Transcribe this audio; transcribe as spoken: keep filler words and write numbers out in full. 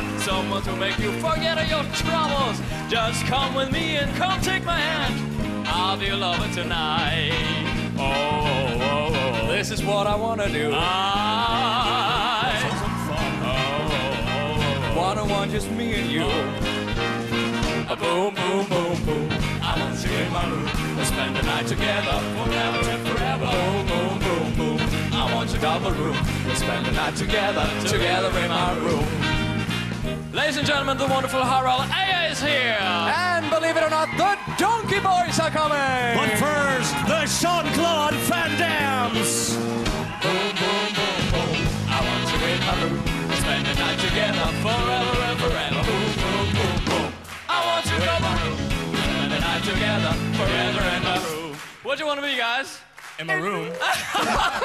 got someone to make you forget all your troubles. Just come with me and come take my hand. I'll be your lover tonight. Oh, oh, oh, oh. This is what I wanna do. I oh, oh, oh, wanna want just me and you. A boom, boom, boom, boom. I want you in my room. We'll spend the night together, forever and forever. Boom, boom, boom, boom. I want you double room. We'll spend the night together, together in my room. Ladies and gentlemen, the wonderful Harald Eia is here. And believe it or not, the Donkey Boys are coming. But first, the Jean-Claude Van Dammes. Boom, boom, boom, boom. I want you in my room. We'll spend the night together, forever and forever. Boom, boom, boom, boom. I want you in my room. We'll spend the night together, forever in my room. What do you want to be, guys? In my room.